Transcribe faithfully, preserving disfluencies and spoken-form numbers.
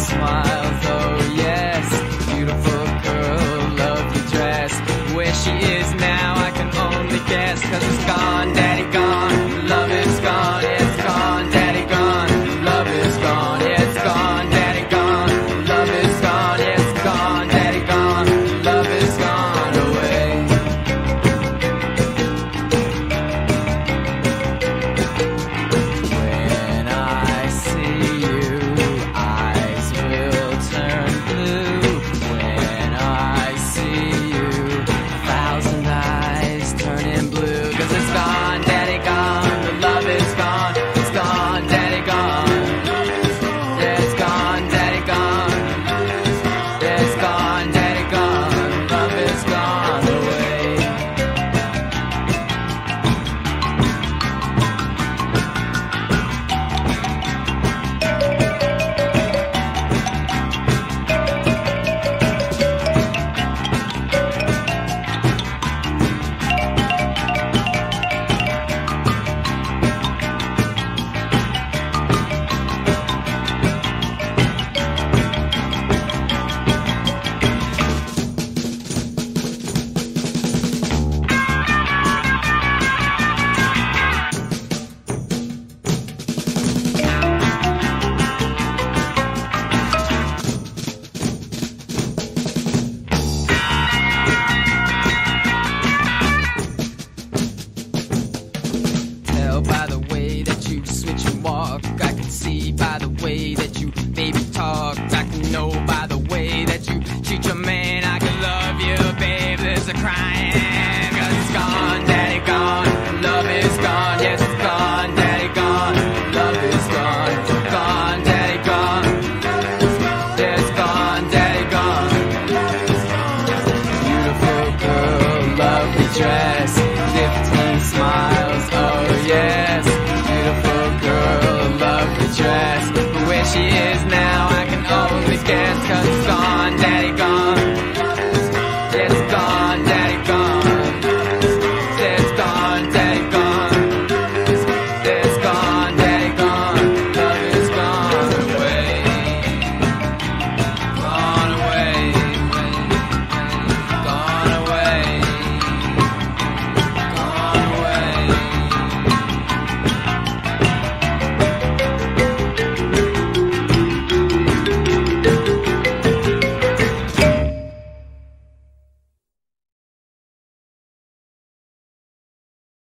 smiles, oh yes. Beautiful girl, love your dress. Where she is now, I can only guess. Cause it's gone, daddy gone, love is gone. It's gone, daddy gone, love is gone. It's gone, daddy gone, love is gone. It's gone, daddy gone, love is gone away. When I see you, eyes will turn blue. When I see you, a thousand eyes turning blue. Cause it's gone, daddy gone, the love is gone. It's gone, daddy gone. Yeah, it's gone, daddy gone. Yeah, it's gone, daddy gone. Love is gone away. Tell by the way that you switch and walk. I can see by the way that you baby talk. I can know by the way that you treat your man. I can love you, babe. There's a crying. Cause it's gone, daddy gone. Love is gone. Yes, it's gone, daddy gone. Love is gone. Gone, daddy gone. Yeah, it's gone, daddy gone. Beautiful girl, lovely dress, fifteen smiles, oh yes. Beautiful girl, lovely dress. But where she is now, I can only guess. Cause